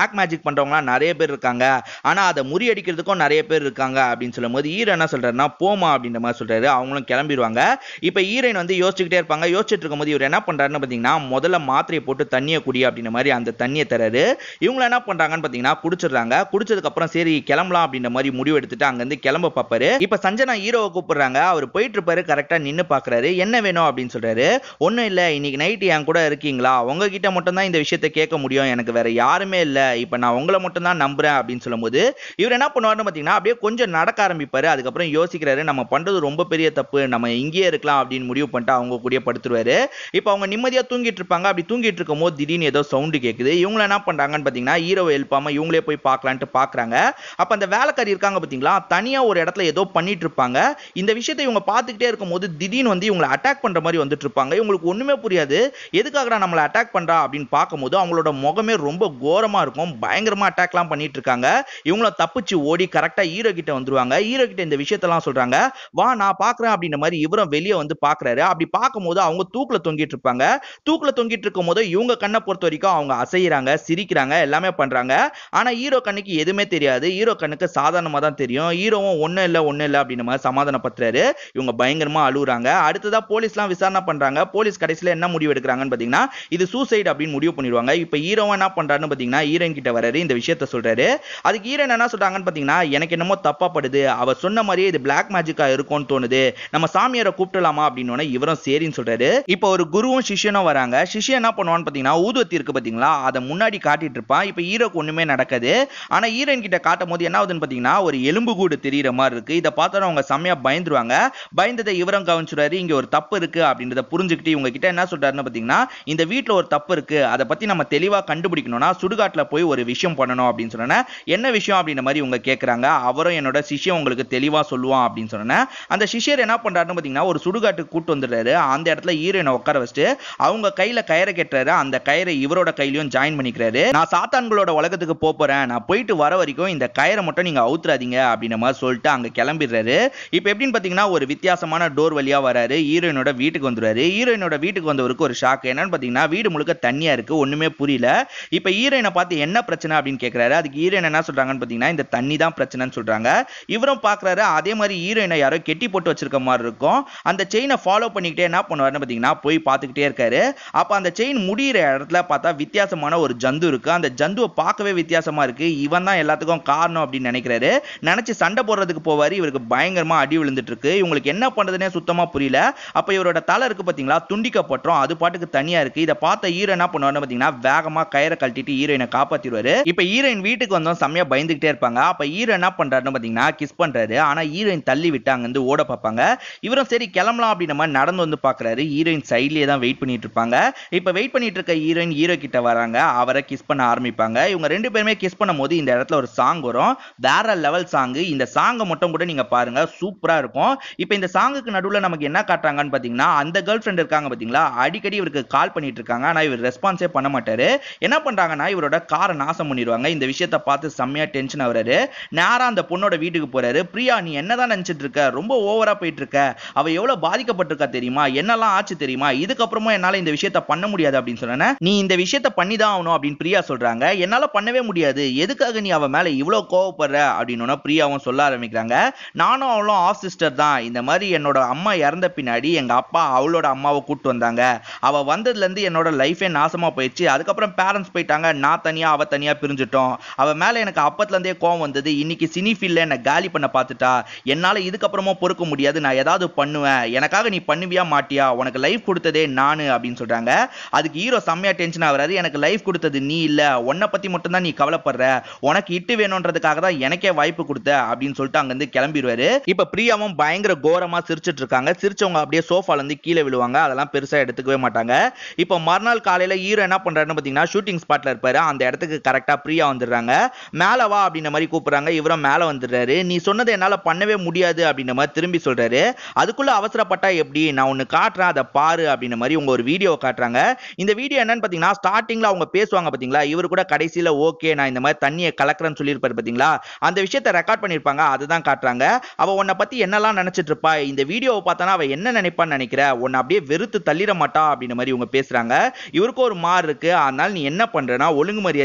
A: பண்றவங்க நிறைய பேர் இருக்காங்க, ஆனா அதை முறியடிக்கிறதுக்கும் நிறைய பேர் இருக்காங்க அப்படின்னு சொல்லும்போது ஹீரோ என்ன சொல்றாருன்னா போமா அப்படின்ற மாதிரி சொல்றாரு. அவங்களும் கிளம்பிடுவாங்க. இப்ப ஹீரோயின் வந்து யோசிச்சுக்கிட்டே இருப்பாங்க. யோசிச்சுட்டு இருக்கும்போது இவர் என்ன பண்றாருன்னு பாத்தீங்கன்னா முதல்ல மாத்திரையை போட்டு தண்ணியை குடி அப்படின்ற மாதிரி அந்த தண்ணியை தராரு. இவங்க என்ன பண்றாங்கன்னு பாத்தீங்கன்னா குடிச்சிடுறாங்க. குடிச்சதுக்கு அப்புறம் சரி கிளம்பலாம் அப்படின்ற மாதிரி முடிவு எடுத்துட்டு அங்க இருந்து கிளம்ப பாப்பாரு. இப்ப சஞ்சனா ஹீரோவை கூப்பிடுறாங்க. அவர் போயிட்டு இருப்பாரு. கரெக்டா நின்னு பாக்குறாரு. என்ன வேணும் அப்படின்னு சொல்றாரு. ஒண்ணும் இல்ல, இன்னைக்கு நைட் என் கூட இருக்கீங்களா, உங்ககிட்ட மட்டும் தான் இந்த விஷயத்தை கேட்க முடியும், எனக்கு வேற யாருமே இல்ல, இப்ப நான் உங்களை மட்டும் தான் நம்புறேன் அப்படின்னு சொல்லும்போது இவர் என்ன பண்ணுவாருன்னு பாத்தீங்கன்னா அப்படியே கொஞ்சம் நடக்க ஆரம்பிப்பாரு. அதுக்கப்புறம் யோசிக்கிறாரு, நம்ம பண்றது ரொம்ப பெரிய தப்பு, நம்ம இங்கேயே இருக்கலாம் அப்படின்னு முடிவு பண்ணிட்டு அவங்க கூடயே படுத்துருவாரு. இப்ப அவங்க நிம்மதியா தூங்கிட்டு இருப்பாங்க. அப்படி தூங்கிட்டு இருக்கும் போது திடீர்னு ஏதோ சவுண்ட் கேக்குது. இவங்க என்ன பண்றாங்கன்னு பாத்தீங்கன்னா ஹீரோவை எழுப்பாம இவங்களே போய் பார்க்கலான்ட்டு பாக்குறாங்க. அப்ப அந்த வேலைக்காரி இருக்காங்க பாத்தீங்களா, தனியா ஒரு இடத்துல ஏதோ பண்ணிட்டு இருப்பாங்க. இந்த விஷயத்தை இவங்க பார்த்துக்கிட்டே இருக்கும்போது திடீர்னு வந்து இவங்களை அட்டாக் பண்ற மாதிரி வந்துட்டு இருப்பாங்க. இவங்களுக்கு ஒண்ணுமே புரியாது, எதுக்காக நம்மளை அட்டாக் பண்றா அப்படின்னு பார்க்கும்போது அவங்களோட முகமே ரொம்ப கோரமா இருக்கும். பயங்கரமா அட்டாக்லாம் பண்ணிட்டு இருக்காங்க. இவங்கள தப்பிச்சு ஓடி கரெக்டா ஹீரோ கிட்ட வந்துருவாங்க. ஹீரோ கிட்ட இந்த விஷயத்தெல்லாம் சொல்றாங்க. வா நான் பாக்குறேன் அப்படின்ற மாதிரி இவரும் வெளியே வந்து பாக்குறாரு. அப்படி பார்க்கும்போது அவங்க தூக்குல தொங்கிட்டு இருப்பாங்க. தூக்குல தொங்கிட்டு இருக்கும் போது இவங்க கண்ணை பொறுத்த வரைக்கும் அவங்க அசைறாங்க, சிரிக்கிறாங்க, எல்லாமே பண்றாங்க. ஆனா ஹீரோ கண்ணுக்கு எதுவுமே தெரியாது. ஹீரோ கண்ணுக்கு சாதாரணமா தான் தெரியும். ஹீரோவும் ஒண்ணு இல்ல ஒண்ணு இல்ல அப்படின்ற மாதிரி சமாதானப்படுத்துறாரு. இவங்க பயங்கரமா அழுகுறாங்க. அடுத்ததா போலீஸ்லாம் விசாரணை பண்றாங்க. போலீஸ் கடைசியில என்ன முடிவு எடுக்கிறாங்கன்னு பாத்தீங்கன்னா இது சூசைட் அப்படின்னு முடிவு பண்ணிடுவாங்க. இப்ப ஹீரோவும் என்ன பண்றாருன்னு பாத்தீங்கன்னா ஹீரோயின் கிட்ட வராரு, இந்த விஷயத்தை சொல்றாரு. அதுக்கு ஹீரோயின் என்ன சொல்றாங்கன்னு பாத்தீங்கன்னா எனக்கு என்னமோ தப்பா படுது, அவ சொன்ன மாதிரியே இது பிளாக் மேஜிக்கா இருக்கும்னு தோணுது, நம்ம சாமியாரை கூப்பிடலாமா அப்படின்னு இவரும் சரின்னு சொல்றாரு. இப்ப ஒரு குருவும் சிஷ்யனும் வராங்க. சிஷ்யன் என்ன பண்ணுவான்னு பாத்தீங்கன்னா ஊதுவத்தி இருக்கு பாத்தீங்களா, அதை முன்னாடி காட்டிட்டு இருப்பான். இப்ப ஹீரோக்கு ஒண்ணுமே நடக்குது. ஆனா ஹீரோயின் கிட்ட காட்டும் போது என்ன ஆகுதுன்னு பாத்தீங்கன்னா ஒரு எலும்பு கூடு தெரியற மாதிரி இருக்கு. இதை பார்த்தா அவங்க செம்மையா பயந்துருவாங்க. பயந்ததை இவரும் கவனிச்சுறாரு. இங்க ஒரு தப்பு இருக்கு அப்படின்றத புரிஞ்சுக்கிட்டு இவங்க கிட்ட என்ன சொல்றாருன்னு பாத்தீங்கன்னா இந்த வீட்ல ஒரு தப்பு இருக்கு, அதை பத்தி நம்ம தெளிவா கண்டுபிடிக்கணும்னா சுடுகாட்டுல போய் ஒரு விஷயம் பண்ணணும் அப்படின்னு சொன்னேன். என்ன விஷயம் அப்படின்ற மாதிரி இவங்க கேக்குறாங்க. அவரும் என்னோட சிஷ்யன் உங்களுக்கு தெளிவா சொல்லுவான் அப்படின்னு சொன்னேன். அந்த சிஷ்யர் என்ன பண்றாருன்னு பாத்தீங்கன்னா ஒரு சுடுகாட்டுக்கு கூட்டு வந்துடுறாரு. அந்த இடத்துல ஹீரோயினை உட்கார வச்சுட்டு அவங்க கையில கயிறை கட்டுறாரு. அந்த கயிறை இவரோட கையிலயும் ஜாயின் பண்ணிக்கிறாரு. நான் சாத்தான்களோட உலகத்துக்கு போறேன், நான் போயிட்டு வர வரைக்கும் இந்த கயிறை மட்டும் நீங்க அவுத்துறாதீங்க அப்படின்ற மாதிரி சொல்லிட்டு அங்க கிளம்பிடுறாரு. இப்ப எப்படின்னு பாத்தீங்கன்னா ஒரு வித்தியாசமான டோர் வழியா வராரு. ஹீரோயினோட வீட்டுக்கு வந்துருவாரு. ஹீரோயினோட வீட்டுக்கு வந்தவருக்கு ஒரு ஷாக். என்னன்னு பாத்தீங்கன்னா வீடு முழுக்க தண்ணியா இருக்கு, ஒண்ணுமே புரியல. இப்ப ஹீரோயினை பார்த்து என்ன பிரச்சனை அப்படின்னு கேக்குறாரு. அதுக்கு ஹீரோயின் என்ன சொல்றாங்கன்னு பாத்தீங்கன்னா இந்த தண்ணி தான் பிரச்சனைன்னு சொல்றாங்க. இவரும் பாக்குறாரு அதே மாதிரி ஹீரோயினை யாரோ கெட்டி போட்டு வச்சிருக்க மாதிரி இருக்கும். அந்த செயினை ஃபாலோ பண்ணிக்கிட்டே என்ன பண்ணுவாருன்னு பாத்தீங்கன்னா போய் பார்த்துக்கிட்டே இருக்காரு. அப்ப அந்த செயின் முடியிற இடத்துல பார்த்தா வித்தியாசமான ஒரு ஜந்து இருக்கு. அந்த ஜந்துவை பார்க்கவே வித்தியாசமா இருக்கு. இவன் தான் எல்லாத்துக்கும் காரணம் அப்படின்னு நினைக்கிறாரு. நினைச்சு சண்டை போடுறதுக்கு போவாரு. இவருக்கு பயங்கரமா அடி விழுந்துட்டு இருக்கு. இவங்களுக்கு என்ன பண்றதுனே சுத்தமா புரியல. அப்ப இவரோட தலை இருக்கு பாத்தீங்களா துண்டிக்கப்பட்டோம், அது பாட்டுக்கு தனியா இருக்கு. இதை பார்த்த ஹீரோ என்ன பண்ணுவாருன்னு பாத்தீங்கன்னா வேகமா கயிறை கழட்டிட்டு ஹீரோயினை காப்பாத்திடுவாரு. இப்ப ஹீரோயின் வீட்டுக்கு வந்தோம் செம்மையா பயந்துகிட்டே இருப்பாங்க. அப்ப ஹீரோ என்ன பண்றாருன்னு பாத்தீங்கன்னா கிஸ் பண்றாரு. ஆனா ஹீரோயின் தள்ளி விட்டு அங்க இருந்து ஓட பார்ப்பாங்க. இவரும் சரி கிளம்பலாம் அப்படின்ற மாதிரி நடந்து வந்து பாக்குறாரு. ஹீரோயின் சைட்லயே தான் வெயிட் பண்ணிட்டு இருப்பாங்க. இப்ப வெயிட் பண்ணிட்டு இருக்க ஹீரோயின் ஹீரோ கிட்ட வராங்க. அவரை கிஸ் பண்ண ஆரம்பிப்பாங்க. இவங்க ரெண்டு பேருமே கிஸ் பண்ணும்போது இந்த இடத்துல ஒரு சாங் வரும். வேற லெவல் சாங். இந்த சாங்கை மட்டும் கூட நீங்க பாருங்க, சூப்பரா இருக்கும். இப்ப இந்த சாங்குக்கு நடுவுல நமக்கு என்ன காட்டுறாங்கன்னு பாத்தீங்கன்னா அந்த கேர்ள் ஃபிரெண்ட் இருக்காங்க பாத்தீங்களா, அடிக்கடி இவருக்கு கால் பண்ணிட்டு இருக்காங்க. ஆனா இவர் ரெஸ்பான்ஸே பண்ண மாட்டாரு. என்ன பண்றாங்கன்னா இவரோட காரை நாசம் பண்ணிடுவாங்க. இந்த விஷயத்தை பார்த்து செம்மையா டென்ஷன் ஆகுறாரு. நேரா அந்த பொண்ணோட வீட்டுக்கு போறாரு. பிரியா நீ என்னதான் நினைச்சிட்டு இருக்க, ரொம்ப ஓவரா போயிட்டு இருக்க, அவ எவ்வளவு பாதிக்கப்பட்டிருக்கா தெரியுமா, என்னெல்லாம் ஆச்சு தெரியுமா, இதுக்கப்புறமா என்னால இந்த விஷயத்தை பண்ண முடியாது அப்படின்னு சொன்னேன். நீ இந்த விஷயத்தை பண்ணிதான் ஆகணும் அப்படின்னு பிரியா சொல்றாங்க. என்னால பண்ணவே முடியாது, எதுக்காக நீ அவ மேல இவ்வளவு கோவப்படுற அப்படின்னு பிரியாவும் சொல்ல ஆரம்பிக்கிறாங்க. நானும் அவளும் ஆஃப் சிஸ்டர் தான். இந்த மாதிரி என்னோட அம்மா இறந்த பின்னாடி எங்க அப்பா அவளோட அம்மாவை கூட்டு வந்தாங்க. அவ வந்ததுல இருந்து என்னோட லைஃபே நாசமா போயிடுச்சு. அதுக்கப்புறம் பேரண்ட்ஸ் போயிட்டாங்க, நான் தனியா அவ தனியா பிரிஞ்சுட்டோம். அவ மேல எனக்கு அப்பத்துல இருந்தே கோவம் வந்தது. இன்னைக்கு சினி ஃபீல்ட்ல என்ன காலி பண்ண பார்த்துட்டா. என்னால இதுக்கப்புறமா பொறுக்க முடியாது, நான் ஏதாவது பண்ணுவேன், எனக்காக நீ பண்ணுவியா மாட்டியா, உனக்கு லைஃப் கொடுத்ததே நானு அப்படின்னு சொல்றாங்க. அதுக்கு ஹீரோ செம்மையா டென்ஷன் ஆகுறாரு. எனக்கு லைஃப் கொடுத்தது நீ இல்ல, உன்னை பத்தி மட்டும் தான் நீ கவலைப்படுற, உனக்கு இட்டு வேணும்ன்றதுக்காக தான் எனக்கே வாய்ப்பு கொடுத்த அப்படின்னு சொல்லிட்டு அங்க இருந்து கிளம்பிடுவாரு. இப்ப பிரியாவும் பயங்கர கோரமா சிரிச்சிட்டு இருக்காங்க. சிரிச்சவங்க அப்படியே சோஃபால இருந்து கீழே விழுவாங்க. அதெல்லாம் பெருசா எடுத்துக்கவே மாட்டாங்க. இப்ப மறுநாள் காலையில ஹீரோ என்ன பண்றாருன்னு பாத்தீங்கன்னா ஷூட்டிங் ஸ்பாட்ல இருப்பாரு. அந்த இடத்துக்கு கரெக்டா பிரியா வந்துடுறாங்க. மேல வா அப்படின்ற மாதிரி கூப்பிடுறாங்க. இவரும் மேல வந்துடுறாரு. நீ சொன்னதை என்னால பண்ணவே முடியாது அப்படின்ற மாதிரி திரும்பி சொல்றாரு. அதுக்குள்ள அவசரப்பட்டா எப்படி, நான் ஒன்னு காட்டுறேன் அதை பாரு அப்படின்ற மாதிரி உங்க ஒரு வீடியோ காட்டுறாங்க. இந்த வீடியோ என்னன்னு பாத்தீங்கன்னா ஸ்டார்டிங்ல அவங்க பேசுவாங்க பாத்தீங்களா, இவர் கூட கடைசியில ஓகே நான் இந்த மாதிரி தண்ணியை கலக்குறேன்னு சொல்லியிருப்பாரு பாத்தீங்களா, அந்த விஷயத்தை ரெக்கார்ட் பண்ணிருப்பாங்க. அதுதான் காட்டுறாங்க. அவ உன்னை பத்தி என்னெல்லாம் நினைச்சிட்டு இருப்பா, இந்த வீடியோவை பார்த்தானா அவ என்ன நினைப்பான்னு நினைக்கிற, உன்னை அப்படியே வெறுத்து தள்ளிட மாட்டா அப்படின்ற மாதிரி இவங்க பேசுறாங்க. இவருக்கு ஒரு மாறு இருக்கு. அதனால நீ என்ன பண்றனா ஒழுங்கு மரியாதையா அந்த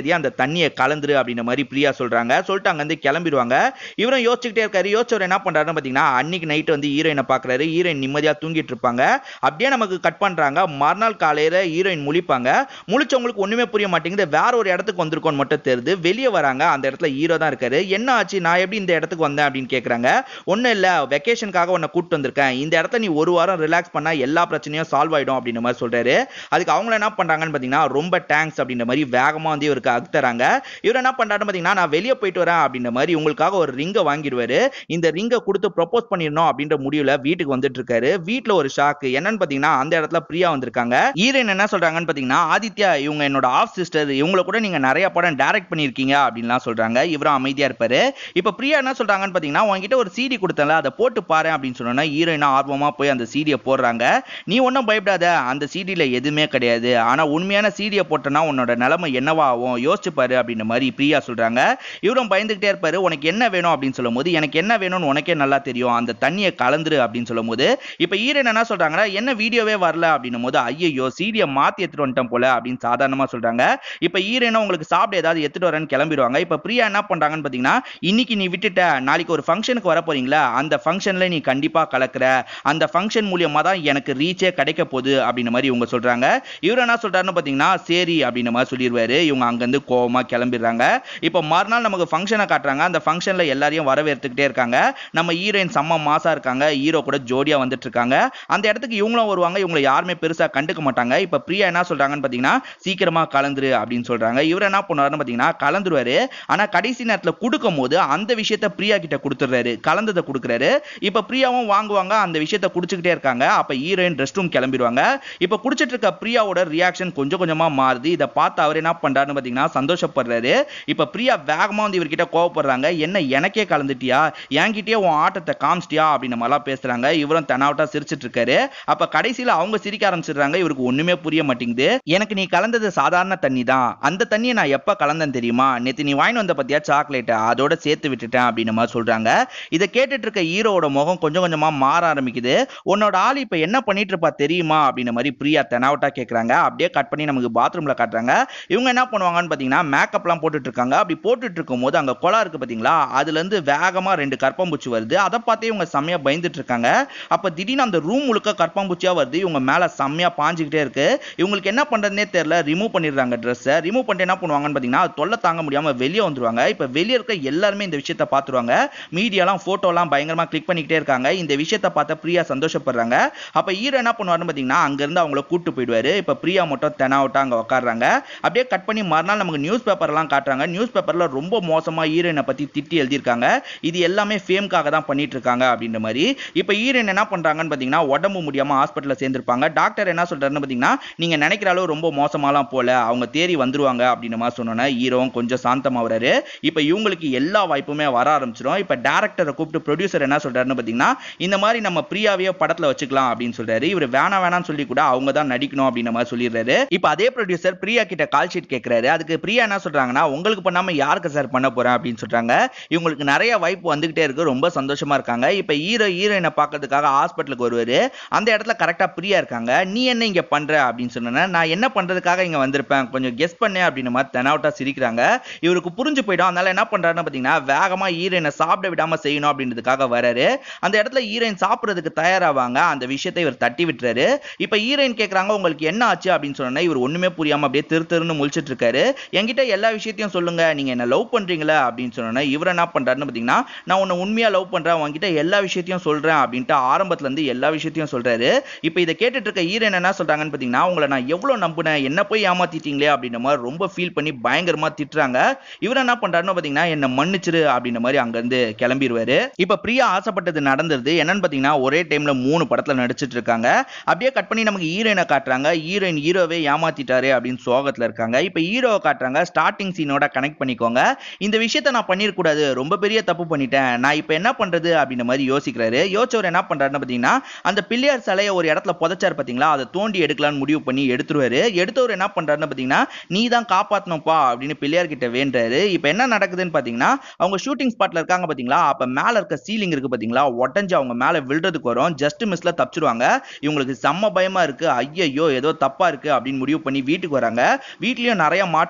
A: தண்ணியை கலந்துரு அப்படின்ற மாதிரி பிரியா சொல்றாங்க. சொல்லிட்டு அங்க இருந்து கிளம்பிடுவாங்க. இவரும் யோசிச்சுக்கிட்டே இருக்காரு. யோசிச்சவர் என்ன பண்றாருன்னு பாத்தீங்கன்னா அன்னைக்கு நைட் வந்து ஹீரோயினை பாக்குறாரு. ஹீரோயின் நிம்மதியா தூங்கிட்டு இருப்பாங்க. அப்படியே நமக்கு கட் பண்றாங்க. மறுநாள் காலையில ஹீரோயின் முழிப்பாங்க. முழிச்சவங்களுக்கு ஒண்ணுமே புரிய மாட்டேங்குது. வேற ஒரு இடத்துக்கு வந்திருக்கோம் மட்டும் தெரியுது. வெளியே வராங்க. அந்த இடத்துல ஹீரோ தான் இருக்காரு. என்ன ஆச்சு, நான் எப்படி இந்த இடத்துக்கு வந்தேன் அப்படின்னு கேக்குறாங்க. ஒன்னும் இல்ல, வெக்கேஷனுக்காக உன்னை கூட்டு வந்திருக்கேன். இந்த இடத்துல நீ ஒரு வாரம் ரிலாக்ஸ் பண்ணா எல்லா பிரச்சனையும் சால்வ் ஆயிடும் அப்படின்ற மாதிரி சொல்றாரு. அதுக்கு அவங்க என்ன பண்றாங்கன்னு பாத்தீங்கன்னா ரொம்ப தேங்க்ஸ் அப்படின்ற மாதிரி வேகமா வந்து இவருக்கு அக்தராங்க. இவர் என்ன பண்றாருன்னு பாத்தீங்கன்னா நான் வெளியே போயிட்டு வரேன் அப்படின்ற மாதிரி உங்களுக்காக ஒரு ரிங்க வாங்கிடுவாரு. இந்த ரிங்க கொடுத்து ப்ரொபோஸ் பண்ணிடணும் அப்படின்ற முடிவுல வீட்டுக்கு வந்துட்டு இருக்காரு. வீட்டுல ஒரு ஷாக்கு என்னன்னு பாத்தீங்கன்னா அந்த இடத்துல பிரியா வந்திருக்காங்க. ஹீரோயின் என்ன சொல்றாங்கன்னு பாத்தீங்கன்னா ஆதித்யா இவங்க என்னோட ஆஃப் சிஸ்டர், இவங்கள கூட நீங்க நிறைய படம் டைரக்ட் பண்ணிருக்கீங்க அப்படின்லாம் சொல்றாங்க. இவரும் அமைதியா இருப்பாரு. இப்ப பிரியா என்ன சொல்றாங்கன்னு பாத்தீங்கன்னா உங்ககிட்ட ஒரு சிடி கொடுத்தல அதை போட்டு பாரு அப்படின்னு சொன்னா ஹீரோயின் ஆர்வமா போய் அந்த சிடியை போடுறாங்க. நீ ஒன்னும் பயப்படாத, அந்த சிடில எதுவுமே கிடையாது. ஆனா உண்மையான சிடியை போட்டனா உன்னோட நிலைமை என்னவா ஆகும் யோசிச்சு பாரு அப்படின்ற மாதிரி பிரியா சொல்றாங்க. இவரும் பயந்துகிட்டே இருப்பாரு. உனக்கு என்ன வேணும் அப்படின்னு சொல்லும் போது எனக்கு என்ன வேணும்னு உனக்கே நல்லா தெரியும், அந்த தண்ணியை கலந்துரு அப்படின்னு சொல்லும் போது இப்ப ஹீரோயின் என்ன சொல்றாங்கன்னா என்ன வீடியோவே வரல அப்படின்னும் போது ஐயோ சிடியை மாத்தி எடுத்துட்டு வந்துட்டேன் போல அப்படின்னு சாதாரணமா சொல்றாங்க. இப்ப ஹீரோயின் உங்களுக்கு சாப்பிட ஏதாவது எடுத்துட்டு வரேன்னு கிளம்பிடுவாங்க. இப்ப பிரியா என்ன பண்றாங்கன்னு பாத்தீங்கன்னா இன்னைக்கு நீ விட்டுட்ட, நாளைக்கு ஒரு ஃபங்க்ஷனுக்கு வர போறீங்களா, அந்த ஃபங்க்ஷன்ல நீ கண்டிப்பா கலக்குற, அந்த ஃபங்க்ஷன் மூலியமா தான் எனக்கு ரீச்சே கிடைக்க போகுது அப்படின்ற மாதிரி இவங்க சொல்றாங்க. இவர் என்ன சொல்றாருன்னு பாத்தீங்கன்னா சரி அப்படின்ற மாதிரி சொல்லிடுவாரு. இவங்க அங்க இருந்து கோவமா கிளம்பிடுறாங்க. இப்ப மறுநாள் நமக்கு ஃபங்க்ஷனை காட்டுறாங்க. அந்த ஃபங்க்ஷன்ல எல்லாரையும் வரவேற்றுக்கிட்டே இருக்காங்க. நம்ம ஹீரோயின் செம்ம மாசா இருக்காங்க. ஹீரோ கூட ஜோடியா வந்துட்டு இருக்காங்க. அந்த இடத்துக்கு இவங்களும் வருவாங்க. இவங்களை யாருமே பெருசா கண்டுக்க மாட்டாங்க. இப்ப பிரியா என்ன சொல்றாங்கன்னு பாத்தீங்கன்னா சீக்கிரமா கலந்துரு அப்படின்னு சொல்றாங்க. இவர் என்ன பண்ணுவாருன்னு பாத்தீங்கன்னா கலந்துருவாரு. ஆனா கடைசி நேரத்துல கொடுக்கும் போது அந்த விஷயத்தை பிரியா கிட்ட கொடுத்துறாரு. கலந்ததை கொடுக்குறாரு. இப்ப பிரியாவும் வாங்குவாங்க. அந்த விஷயத்தை குடிச்சுக்கிட்டே இருக்காங்க. அப்ப ஹீரோயின் ரெஸ்ட் ரூம் கிளம்பிடுவாங்க. இப்ப குடிச்சிட்டு இருக்க பிரியாவோட ரியாக்ஷன் கொஞ்சம் கொஞ்சமா மாறுது. இதை பார்த்து அவர் என்ன பண்றாருன்னு பாத்தீங்கன்னா சந்தோஷப்படுறாரு. இப்ப பிரியா வேகமா வந்து இவர்கிட்ட கோவப்படுறாங்க. என்ன எனக்கே கலந்துட்டியா, என்கிட்டயே உன் ஆட்டத்தை காமிச்சிட்டியா அப்படின்னு மாதிரிலாம் பேசுறாங்க. இவரும் தெனாவட்டா சிரிச்சிட்டு இருக்காரு. அப்ப கடைசியில அவங்க சிரிக்க ஆரம்பிச்சிடுறாங்க. இவருக்கு ஒண்ணுமே புரிய மாட்டேங்குது. எனக்கு நீ கலந்தது சாதாரண தண்ணி தான், அந்த தண்ணியை நான் எப்ப கலந்தேன் தெரியுமா, நேத்து நீ வாங்கி வந்த பத்தியா சாக்லேட், அதோட சேர்த்து விட்டுட்டேன் அப்படின்னு மாதிரி சொல்றாங்க. இதை கேட்டுட்டு இருக்க ஹீரோட முகம் கொஞ்சம் கொஞ்சமா மாற ஆரம்பிக்குது. உன்னோட ஆள் இப்ப என்ன பண்ணிட்டு இருப்பா தெரியுமா அப்படின்ற மாதிரி பிரியா தெனாவட்டா கேக்குறாங்க. அப்படியே கட் பண்ணி நமக்கு பாத்ரூம்ல காட்டுறாங்க. இவங்க என்ன பண்ணுவாங்கன்னு பாத்தீங்கன்னா மேக்கப் எல்லாம் போட்டுட்டு இருக்காங்க. அப்படி போட்டுட்டு இருக்கும் போது அங்க கொலா இருக்கு பாத்தீங்களா, அதுல இருந்து வேகமா ரெண்டு கற்பம்பூச்சி வருது. அதை பார்த்தே இவங்க செம்மையா பயந்துட்டு இருக்காங்க. அப்ப திடீர்னு அந்த ரூம் முழுக்க கற்பம்பூச்சியா வருது. இவங்க மேல செம்மையா பாஞ்சுக்கிட்டே இருக்கு. இவங்களுக்கு என்ன பண்றதுனே தெரியல. ரிமூவ் பண்ணிடுறாங்க ட்ரெஸ்ஸை. ரிமூவ் பண்ணிட்டு என்ன பண்ணுவாங்கன்னு பாத்தீங்கன்னா தொல்லை தாங்க முடியாம வெளியே வந்துருவாங்க. இப்ப வெளியே இருக்க எல்லாருமே இந்த விஷயத்தை பார்த்துருவாங்க. மீடியாலாம் போட்டோலாம் பயங்கரமா கிளிக் பண்ணிக்கிட்டே இருக்காங்க. இந்த விஷயத்தை பார்த்த பிரியா சந்தோஷப்படுறாங்க. அப்ப ஹீரோ என்ன பண்ணுவாருன்னு பாத்தீங்கன்னா அங்க இருந்து அவங்கள கூட்டு போயிடுவாரு. இப்ப பிரியா மட்டும் தெனாவட்டா அங்க உட்கார்றாங்க. அப்படியே கட் பண்ணி மறுநாள் நமக்கு நியூஸ் பேப்பர் எல்லாம் காட்டுறாங்க. நியூஸ் பேப்பர்ல ரொம்ப மோசமா ஹீரோயினை பத்தி திட்டி எழுதியிருக்காங்க. இது எல்லாமே ஃபேம்காக தான் பண்ணிட்டு இருக்காங்க அப்படின்ற மாதிரி. இப்ப ஹீரோயின் என்ன பண்றாங்கன்னு பாத்தீங்கன்னா உடம்பு முடியாம ஹாஸ்பிட்டல்ல சேர்ந்திருப்பாங்க. டாக்டர் என்ன சொல்றாருன்னு பாத்தீங்கன்னா நீங்க நினைக்கிற அளவு ரொம்ப மோசமாலாம் போல, அவங்க தேறி வந்துருவாங்க அப்படின்ற மாதிரி சொன்னோன்னா ஹீரோவும் கொஞ்சம் சாந்தமாவறாரு. இப்ப இவங்களுக்கு எல்லா வாய்ப்புமே வர ஆரம்பிச்சிடும். இப்ப டைரக்டரை கூப்பிட்டு ப்ரொடியூசர் என்ன சொல்றாருன்னு பாத்தீங்கன்னா இந்த மாதிரி நம்ம பிரியாவையே படத்துல வச்சுக்கலாம் அப்படின்னு சொல்றாரு. இவர் வேணா வேணான்னு சொல்லி கூட அவங்க தான் நடிக்கணும் அப்படின்ற மாதிரி சொல்லிடுறாரு. இப்ப அதே ப்ரொடியூசர் பிரியா கிட்ட கால் ஷீட் கேட்கிறாரு. அதுக்கு பிரியா என்ன சொல்றாங்கன்னா உங்களுக்கு பண்ணாம யாருக்கு சார் பண்ண போறேன் அப்படின்னு சொல்றாங்க. இவங்களுக்கு நிறைய வாய்ப்பு வந்துகிட்டே இருக்கு. ரொம்ப சந்தோஷமா இருக்காங்க. இப்ப ஹீரோ ஹீரோயினை பார்க்கறதுக்காக ஹாஸ்பிட்டலுக்கு வருவாரு. அந்த இடத்துல கரெக்டா பிரியா இருக்காங்க. நீ என்ன இங்க பண்ற அப்படின்னு சொன்னா நான் என்ன பண்றதுக்காக இங்க வந்திருப்பேன், கொஞ்சம் கெஸ் பண்ணு அப்படின்னு மாதிரி தெனாவட்டா சிரிக்கிறாங்க. இவருக்கு புரிஞ்சு போயிடும். அதனால என்ன பண்றாருன்னு பாத்தீங்கன்னா வேகமா ஹீரோயினை சாப்பிட விடாம செய்யணும் அப்படின்றதுக்காக வராரு. அந்த இடத்துல ஹீரோயின் சாப்பிடுறதுக்கு தயாராவாங்க. அந்த விஷயத்தை இவர் தட்டி விட்டுறாரு. இப்ப ஹீரோயின் கேக்குறாங்க உங்களுக்கு என்ன ஆச்சு அப்படின்னு சொன்னா இவர் ஒண்ணுமே புரியாம அப்படியே திரு திருன்னு முழிச்சிட்டு இருக்காரு. என்கிட்ட எல்லா விஷயத்தையும் சொல்லுங்க, நீங்க என்ன லவ் பண்றீங்களா அப்படின்னு சொன்னா இவர் என்ன பண்றாருன்னு பாத்தீங்கன்னா நான் உன்னை உண்மையா லவ் பண்றேன், உன்கிட்ட எல்லா விஷயத்தையும் சொல்றேன் அப்படின்ட்டு ஆரம்பத்துல இருந்து எல்லா விஷயத்தையும் சொல்றாரு. இப்ப இதை கேட்டுட்டு இருக்க ஹீரோயின் என்ன சொல்றாங்கன்னு பாத்தீங்கன்னா உங்களை நான் எவ்வளவு நம்புனேன், என்ன போய் ஏமாத்திட்டீங்களே அப்படின்ற மாதிரி ரொம்ப ஃபீல் பண்ணி பயங்கரமா திட்டுறாங்க. இவர் என்ன பண்றாருன்னு பாத்தீங்கன்னா என்ன மன்னிச்சிரு அப்படின்ற மாதிரி அங்க இருந்து கிளம்பிடுவாரு. இப்ப பிரியா ஆசைப்பட்டது நடந்துருது. என்னன்னு பாத்தீங்கன்னா ஒரே டைம்ல மூணு படத்துல நடிச்சிட்டு இருக்காங்க. அப்படியே கட் பண்ணி நமக்கு ஹீரோயினை காட்டுறாங்க. ஹீரோயின் ஹீரோவே ஏமாத்திட்டாரு அப்படின்னு சோகத்துல இருக்காங்க. இப்ப ஹீரோவை காட்டுறாங்க. ஸ்டார்டிங் சீனோட கனெக்ட் பண்ணிக்கோங்க. இந்த விஷயத்தை நான் பண்ணிருக்க கூடாது, ரொம்ப பெரிய தப்பு பண்ணிட்டேன், நான் இப்ப என்ன பண்றது அப்படின்ற மாதிரி யோசிக்கிறாரு. யோசிச்சவர் என்ன பண்றாருன்னு பாத்தீங்கன்னா அந்த பிள்ளையார் சிலையை ஒரு இடத்துல புதைச்சாரு பாத்தீங்களா, அதை தோண்டி எடுக்கலாம்னு முடிவு பண்ணி எடுத்துருவாரு. எடுத்தவர் என்ன பண்றாருன்னு பாத்தீங்கன்னா நீ தான் காப்பாத்தணும்பா அப்படின்னு பிள்ளையார் கிட்ட வேண்டாரு. இப்ப என்ன நடக்குதுன்னு பாத்தீங்கன்னா அவங்க ஷூட்டிங் ஸ்பாட்ல இருக்காங்க பாத்தீங்களா, அப்ப மேல இருக்க சீலிங் இருக்கு பாத்தீங்களா, உடஞ்சு அவங்க மேல விழுறதுக்கு வரும். ஜஸ்ட் மிஸ்ல தப்பிச்சிருவாங்க. இவங்களுக்கு செம்ம பயமா இருக்கு. ஐயோ ஏதோ தப்பா இருக்கு அப்படின்னு முடிவு பண்ணி வீட்டுக்கு வராங்க. வீட்லயும் நிறைய மாற்றங்கள் இருக்கு.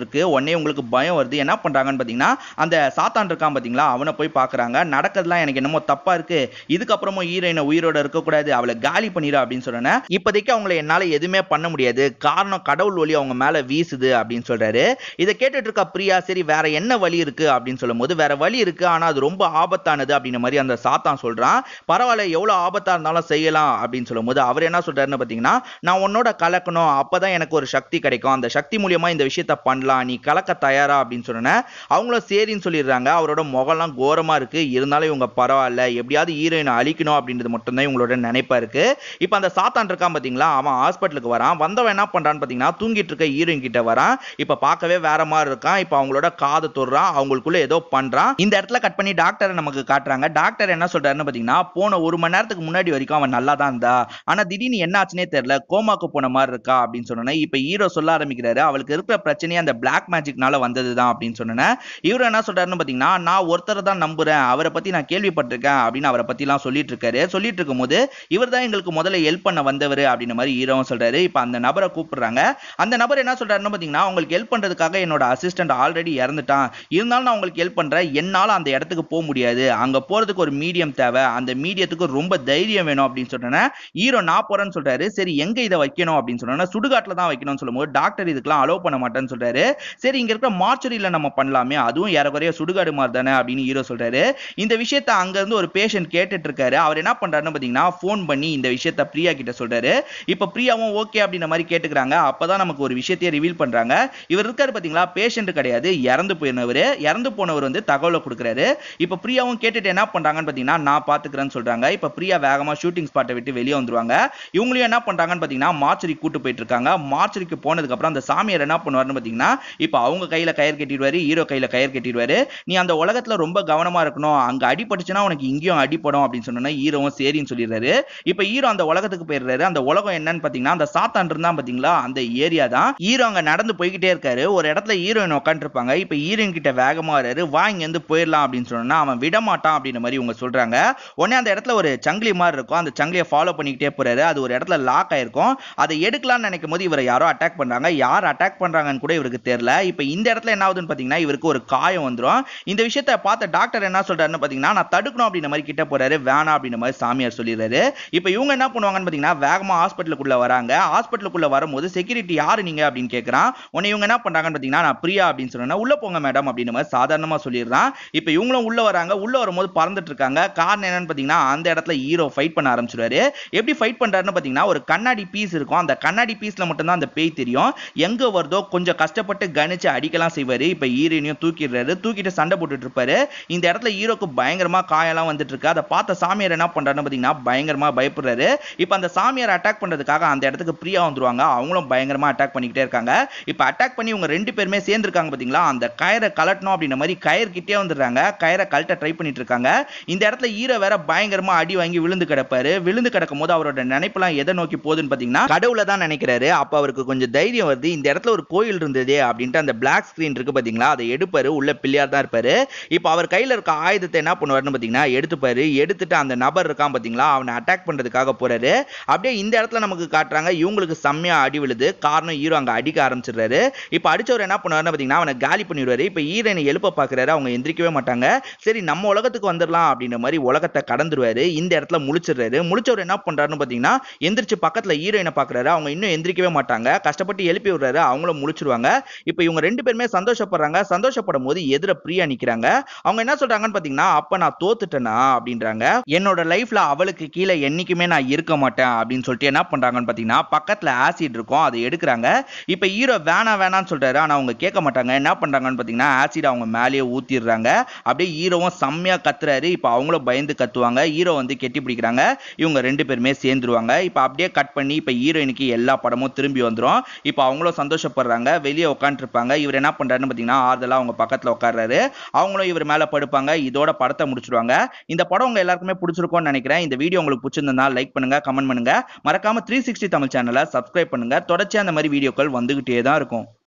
A: இருக்கு. உடனே உங்களுக்கு பயம் வருது. என்ன பண்றாங்கன்னு பாத்தீங்கன்னா அந்த சாத்தான் இருக்கான் பாத்தீங்களா, அவனை போய் பாக்குறாங்க. நடக்கிறதுலாம் எனக்கு என்னமோ தப்பா இருக்கு. இதுக்கப்புறமும் ஹீரோயினை உயிரோட இருக்க கூடாது, அவளை காலி பண்ணிடு அப்படின்னு சொன்னேன். இப்போதைக்கு அவங்கள என்னால எதுவுமே பண்ண முடியாது, காரணம் கடவுள் ஒளி அவங்க மேல வீசுது அப்படின்னு சொல்றாரு. இதை கேட்டுட்டு இருக்க பிரியா சரி வேற என்ன வழி இருக்கு அப்படின்னு சொல்லும் போது வேற வழி இருக்கு, ஆனா அது ரொம்ப ஆபத்தானது அப்படின்ற மாதிரி அந்த சாத்தான் சொல்றான். பரவாயில்ல, எவ்வளவு ஆபத்தா இருந்தாலும் செய்யலாம் அப்படின்னு சொல்லும் போது அவர் என்ன சொல்றாருன்னு பாத்தீங்கன்னா, நான் உன்னோட கலக்கணும், அப்பதான் எனக்கு ஒரு சக்தி கிடைக்கும், அந்த சக்தி மூலியமா இந்த விஷயத்த பண்ணலாம், நீ கலக்க தயாரா அப்படின்னு சொன்னேன். அவங்களும் சரின்னு சொல்லிடுறாங்க. அவரோட முகம்லாம் கோரமா இருக்கு, இருந்தாலும் இவங்க பரவாயில்ல, எப்படியாவது ஹீரோயினை அழிக்கணும் அப்படின்றது மட்டும்தான் இவங்களோட நினைப்பா இருக்கு. இப்ப அந்த சாத்தான் இருக்கான் பாத்தீங்களா, அவன் ஹாஸ்பிட்டலுக்கு வரான். வந்தவன் என்ன பண்றான்னு பாத்தீங்கன்னா தூங்கிட்டு இருக்க ஹீரோயின் கிட்ட வரான். இப்ப பார்க்கவே வேற மாதிரி இருக்கான். இப்ப அவங்களோட காதை தொடுறான், அவங்களுக்குள்ள ஏதோ பண்றான். இந்த இடத்துல கட் பண்ணி டாக்டரை நமக்கு காட்டுறாங்க. டாக்டர் என்ன சொல்றாருன்னு பாத்தீங்கன்னா, போன ஒரு மணி நேரத்துக்கு முன்னாடி வரைக்கும் அவன் நல்லா தான் இருந்தா, ஆனா திடீர்னு என்ன ஆச்சுனே தெரியல, கோமாக்கு போன மாதிரி இருக்கா அப்படின்னு சொன்னேன். இப்ப ஹீரோ சொல்ல ஆரம்பிக்கிறாரு, அவளுக்கு இருக்கிற பிரச்சனையே அந்த பிளாக் மேஜிக்னால வந்ததுதான் அப்படின்னு சொன்னேன். இவரு என்ன சொல்றாருன்னு பாத்தீங்கன்னா, நான் ஒருத்தரை தான் நம்புறேன், அவரை பத்தி நான் கேள்விப்பட்டிருக்கேன் அப்படின்னு அவரை பத்தி எல்லாம் சொல்லிட்டு இருக்காரு. சொல்லிட்டு இருக்கும் போது இவர் தான் எங்களுக்கு முதல்ல ஹெல்ப் பண்ண வந்தவர் அப்படின்ற மாதிரி ஹீரோவும் சொல்றாரு. இப்ப அந்த நபரை கூப்பிடுறாங்க. அந்த நபர் என்ன சொல்றாருன்னு பாத்தீங்கன்னா, உங்களுக்கு ஹெல்ப் பண்றதுக்காக என்னோட அசிஸ்டன்ட் ஆல்ரெடி இறந்துட்டான், இருந்தாலும் நான் உங்களுக்கு ஹெல்ப் பண்றேன், என்னால அந்த இடத்துக்கு போக முடியாது, அங்க போறதுக்கு ஒரு மீடியம் தேவை, அந்த மீடியத்துக்கு ரொம்ப தைரியம் வேணும் அப்படின்னு சொன்னேன். ஹீரோ நான் போறேன்னு சொல்றாரு. சரி எங்க இதை வைக்கணும் அப்படின்னு சொன்னா சுடுகாட்டுல தான் வைக்கணும்னு சொல்லும்போது டாக்டர் இதுக்கெல்லாம் அலோவ் பண்ண மாட்டேன்னு சொல்றாரு. சரி இங்க இருக்கிற மார்ச்சரியில நம்ம பண்ணலாமே, அதுவும் ஏறக்குறைய சுடுகாடு மாதிரி தானே அப்படின்னு ஹீரோ சொல்றாரு. இந்த விஷயத்தை அங்க இருந்து ஒரு பேஷண்ட் கேட்டுட்டு இருக்காரு. அவர் என்ன பண்றாருன்னு பாத்தீங்கன்னா போன் பண்ணி இந்த விஷயத்தை பிரியா கிட்ட சொல்றாரு. இப்ப பிரியாவும் ஓகே அப்படின்ற மாதிரி கேட்டுக்கிறாங்க. அப்பதான் நமக்கு ஒரு விஷயத்தையே ரிவீல் பண்றாங்க. இவர் இருக்காரு பாத்தீங்களா, பேஷண்ட் கிடையாது, இறந்து போனவர். இறந்து போனவர் வந்து தகவலை கொடுக்குறாரு. இப்ப பிரியாவும் கேட்டுட்டு என்ன பண்றாங்கன்னு பாத்தீங்கன்னா நான் பாத்துக்கிறேன்னு சொல்றாங்க. இப்ப பிரியா வேகமா ஷூட்டிங் ஸ்பாட்டை விட்டு வெளியே வந்துருவாங்க. இவங்களையும் என்ன பண்றாங்கன்னு பாத்தீங்கன்னா மார்ச்சரி கூட்டு போயிட்டு இருக்காங்க. மார்ச்சரிக்கு போனதுக்கு அப்புறம் அந்த சாமியார் என்ன பண்ணுவாருன்னு பாத்தீங்கன்னா, இப்ப அவங்க கையில கயிறு கட்டிடுவாரு, ஹீரோ கையில கயிறு கட்டிடுவாரு. நீ அந்த உலகத்துல ரொம்ப கவனமா இருக்கணும், அங்க அடிபட்டுச்சுன்னா உனக்கு இங்கேயும் அடிபடும் அப்படின்னு சொன்னா ஹீரோவும் சரின்னு சொல்லிடுறாரு. இப்ப ஹீரோ அந்த உலகத்துக்கு போயிடுறாரு. அந்த உலகம் என்னன்னு பாத்தீங்கன்னா அந்த சாத்தான் இருந்தா பாத்தீங்களா அந்த ஏரியா தான். ஹீரோ அங்க நடந்து போய்கிட்டே இருக்காரு. ஒரு இடத்துல ஹீரோயின் உட்காந்து இருப்பாங்க. இப்ப ஹீரோயின் கிட்ட வேகமா வராரு, வா இங்க இருந்து போயிடலாம் அப்படின்னு சொன்னா அவன் விட மாட்டான் அப்படின்ற மாதிரி இவங்க சொல்றாங்க. உடனே அந்த இடத்துல ஒரு சங்கிலி மாதிரி இருக்கும், அந்த சங்கிலியை ஃபாலோ பண்ணிக்கிட்டே போறாரு. அது ஒரு இடத்துல லாக் ஆயிருக்கும். அதை எடுக்கலாம்னு நினைக்கும் போது இவரை யாரோ அட்டாக் பண்றாங்க. யார் அட்டாக் பண்றாங்கன்னு கூட இவருக்கு தெரியல. இப்ப இந்த இடத்துல என்ன ஆகுதுன்னு பாத்தீங்கன்னா இவருக்கு ஒரு காயம் வந்துரும். இந்த விஷயத்தை பார்த்த டாக்டர் என்ன சொல்றாருன்னு பாத்தீங்கன்னா நான் தடுக்கணும் அப்படின்ற மாதிரி கிட்ட போறாரு. வேணாம் அப்படின்ற மாதிரி சாமியார் சொல்லிடுறாரு. இப்ப இவங்க என்ன பண்ணுவாங்கன்னு பாத்தீங்கன்னா வேகமா ஹாஸ்பிட்டலுக்குள்ள வராங்க. ஹாஸ்பிட்டலுக்குள்ள வரும்போது செக்யூரிட்டி யாரு நீங்க அப்படின்னு கேக்குறான். உடனே இவங்க என்ன பண்றாங்கன்னு பாத்தீங்கன்னா நான் பிரியா அப்படின்னு சொன்னா உள்ள போங்க மேடம் அப்படின்ற மாதிரி சாதாரணமா சொல்லிடுறான். இப்ப இவங்களும் உள்ள வராங்க. உள்ள வரும்போது பறந்துட்டு இருக்காங்க. காரணம் என்னன்னு பாத்தீங்கன்னா அந்த இடத்துல ஹீரோ ஃபைட் பண்ண ஆரம்பிச்சிருவாரு. எப்படி ஃபைட் பண்றாருன்னு பாத்தீங்கன்னா ஒரு கண்ணாடி பீஸ் இருக்கும். அந்த கண்ணாடி பீஸ்ல மட்டும் தான் அந்த பேய் தெரியும். எங்க வருதோ கொஞ்சம் கஷ்டப்பட்டு கணிச்சு அடிக்கலாம் செய்வாரு. இப்ப ஹீரோயினையும் தூக்கிடுறாரு. தூக்கிட்டு சண்டை போட்டுட்டு இருப்பாரு. இந்த இடத்துல ஹீரோக்கு பயங்கரமா காயெல்லாம் வந்துட்டு இருக்கு. அதை பார்த்த சாமியார் என்ன பண்றாருன்னு பாத்தீங்கன்னா பயங்கரமா பயப்படுறாரு. இப்ப அந்த சாமியார் அட்டாக் பண்றதுக்காக அந்த இடத்துக்கு பிரியா வந்துருவாங்க. அவங்களும் பயங்கரமா அட்டாக் பண்ணிக்கிட்டே இருக்காங்க. இப்ப அட்டாக் பண்ணி இவங்க ரெண்டு பேருமே சேர்ந்து இருக்காங்க பாத்தீங்களா, அந்த கயிறை கலட்டணும் அப்படின்ற மாதிரி கயிறு கிட்டே வந்துடுறாங்க. கயிறை கழட்ட ட்ரை பண்ணிட்டு இருக்காங்க. இந்த இடத்துல ஹீரோ வேற பயங்கரமா அடி வாங்கி விழுந்து கிடப்பாரு. விழுந்து கிடக்கும் போது அவரோட நினைப்பெல்லாம் எதை நோக்கி போகுதுன்னு பாத்தீங்கன்னா கடவுளை தான் நினைக்கிறாரு. அப்ப அவருக்கு கொஞ்சம் தைரியம் வருது. இந்த இடத்துல ஒரு கோயில் இருந்ததே அப்படின்ட்டு அந்த பிளாக் ஸ்கிரீன் இருக்கு பாத்தீங்களா, அதை எடுப்பாரு. உள்ள பிள்ளையார் தான் இருப்பாரு. இப்ப அவர் கையில இருக்க ஆயுதத்தை என்ன பண்ணுவாருன்னு பாத்தீங்கன்னா எடுத்துப்பாரு. எடுத்துட்டு அந்த நபர் இருக்கான் பாத்தீங்களா, அவனை அட்டாக் பண்றதுக்காக போறாரு. அப்படியே இந்த இடத்துல நமக்கு காட்டுறாங்க இவங்களுக்கு செம்மையா அடி விழுது. காரணம் ஹீரோ அங்க அடிக்க ஆரம்பிச்சிடுறாரு. இப்ப அடிச்சவர் என்ன பண்ணுவாருன்னு பாத்தீங்கன்னா அவனை காலி பண்ணிடுவாரு. இப்ப ஹீரோனை எழுப்ப பாக்குறாரு. அவங்க எந்திரிக்கவே மாட்டாங்க. சரி நம்ம உலகத்துக்கு வந்துடலாம் அப்படின்ற மாதிரி உலகத்தை கடந்துருவாரு. இந்த இடத்துல முழிச்சிடுறாரு. முழிச்சவர் என்ன பண்றாருன்னு பாத்தீங்கன்னா எந்திரிச்சு பக்கத்துல ஹீரோயினை பாக்குறாரு. அவங்க இன்னும் எந்திரிக்கவே மாட்டாங்க. கஷ்டப்பட்டு எழுப்பி விடுறாரு. அவங்களும் முழிச்சிருவாங்க. இப்ப இவங்க ரெண்டு பேருமே சந்தோஷப்படுறாங்க. சந்தோஷப்படும் போது எதிர பிரியா நிக்கிறாங்க. அவங்க என்ன சொல்றாங்கன்னு பாத்தீங்கன்னா அப்ப நான் தோத்துட்டேனா அப்படின்றாங்க. என்னோட லைஃப்ல அவளுக்கு கீழே என்னைக்குமே நான் இருக்க மாட்டேன் அப்படின்னு சொல்லிட்டு என்ன பண்றாங்கன்னு பாத்தீங்கன்னா பக்கத்துல ஆசிட் இருக்கும், அதை எடுக்கிறாங்க. இப்ப ஹீரோ வேணா வேணான்னு சொல்றாரு. ஆனா அவங்க கேட்க மாட்டாங்க. என்ன பண்றாங்கன்னு பாத்தீங்கன்னா ஆசிட் அவங்க மேலேயே ஊத்திடுறாங்க. அப்படியே ஹீரோவும் செம்மையா கத்துறாரு. இப்ப அவங்களும் பயந்து கத்துவாங்க. ஹீரோ வந்து கெட்டி பிடிக்கிறாங்க. இவங்க ரெண்டு பேருமே சேர்ந்துருவாங்க. இப்ப அப்படியே கட் பண்ணி இப்ப ஹீரோயினுக்கு எல்லா படமும் திரும்பி வந்துரும். இப்ப அவங்களும் சந்தோஷப்படுறாங்க. வெளியே உட்காந்து இருப்பாங்க. இவர் என்ன பண்றாருன்னு பாத்தீங்கன்னா ஆறுதலா அவங்க பக்கத்துல உட்கார்றாரு. அவங்களும் இவர் மேல படுப்பாங்க. இதோட படத்தை முடிச்சிருவாங்க. இந்த படம் உங்க எல்லாருக்குமே பிடிச்சிருக்கும்னு நினைக்கிறேன். இந்த வீடியோ உங்களுக்கு பிடிச்சிருந்தா லைக் பண்ணுங்க, கமெண்ட் பண்ணுங்க. மறக்காம த்ரீ சிக்ஸ்டி தமிழ் சேனலை சப்ஸ்கிரைப் பண்ணுங்க. தொடர்ச்சியா அந்த மாதிரி வீடியோக்கள் வந்துகிட்டே தான் இருக்கும்.